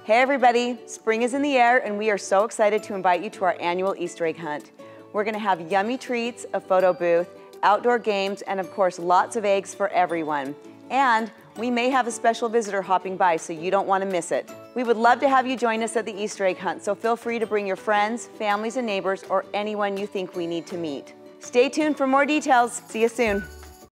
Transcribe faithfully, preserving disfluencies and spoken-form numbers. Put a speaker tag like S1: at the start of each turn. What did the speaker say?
S1: Hey everybody, spring is in the air and we are so excited to invite you to our annual Easter egg hunt. We're gonna have yummy treats, a photo booth, outdoor games, and of course lots of eggs for everyone. And we may have a special visitor hopping by, so you don't wanna miss it. We would love to have you join us at the Easter egg hunt, so feel free to bring your friends, families, and neighbors, or anyone you think we need to meet. Stay tuned for more details. See you soon.